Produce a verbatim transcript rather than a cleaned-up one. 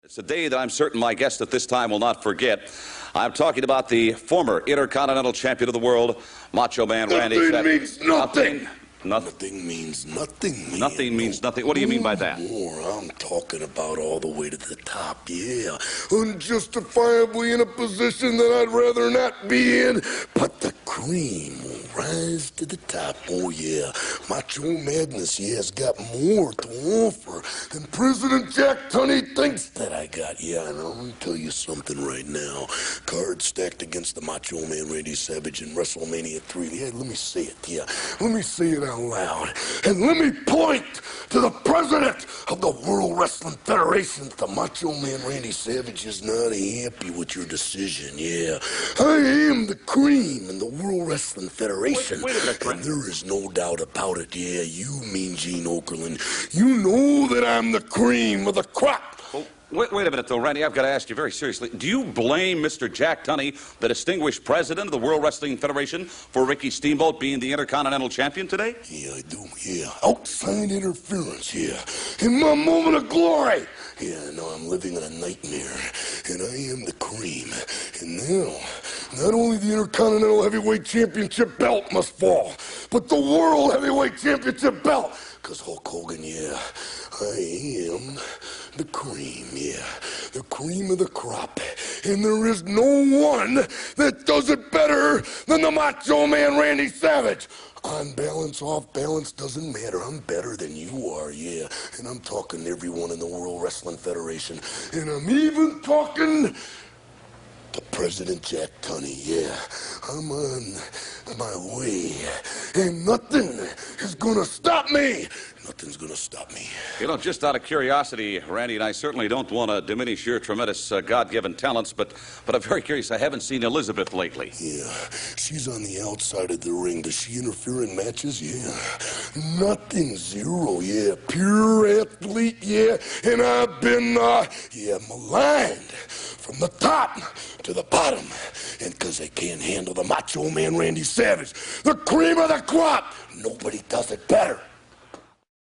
It's a day that I'm certain my guest at this time will not forget. I'm talking about the former Intercontinental Champion of the world, Macho Man Randy Nothing Savage. means nothing. Nothing. Nothing means nothing, man. Nothing means nothing. What do you mean by that? More. I'm talking about all the way to the top, yeah. Unjustifiably in a position that I'd rather not be in, but the cream will rise to the top. Oh, yeah. Macho Madness, yeah, has got more to offer than President Jack Tunney thinks that I got. Yeah, and I'm going to tell you something right now. Cards stacked against the Macho Man Randy Savage in WrestleMania three. Yeah, let me say it, yeah. Let me say it out loud. And let me point to the president of the World Wrestling Federation. The Macho Man Randy Savage is not happy with your decision, yeah. I am the cream in the World Wrestling Federation. Wait, wait a minute, Trent. And there is no doubt about it, yeah. You, Mean Gene Okerlund, you know that I'm the cream of the crop. Well, wait, wait a minute, though, Randy. I've got to ask you very seriously. Do you blame Mister Jack Tunney, the distinguished president of the World Wrestling Federation, for Ricky Steamboat being the Intercontinental Champion today? Yeah, I do, yeah. Outside interference, yeah. In my moment of glory. Yeah, no, I'm living in a nightmare, and I am the cream. And now, not only the Intercontinental Heavyweight Championship belt must fall, but the World Heavyweight Championship belt. Because Hulk Hogan, yeah, I am the cream, yeah. The cream of the crop. And there is no one that does it better than the Macho Man Randy Savage. On balance, off balance, doesn't matter. I'm better than you are, yeah. And I'm talking to everyone in the World Wrestling Federation. And I'm even talking to President Jack Tunney, yeah. I'm on my way. And nothing is gonna stop me. Nothing's gonna stop me. You know, just out of curiosity, Randy, and I certainly don't want to diminish your tremendous uh, God-given talents, but, but I'm very curious. I haven't seen Elizabeth lately. Yeah, she's on the outside of the ring. Does she interfere in matches? Yeah. Nothing, zero, yeah. Pure athlete, yeah. And I've been, uh, yeah, maligned from the top to the bottom. And because they can't handle the Macho Man Randy Savage, the cream of the crop, nobody does it better.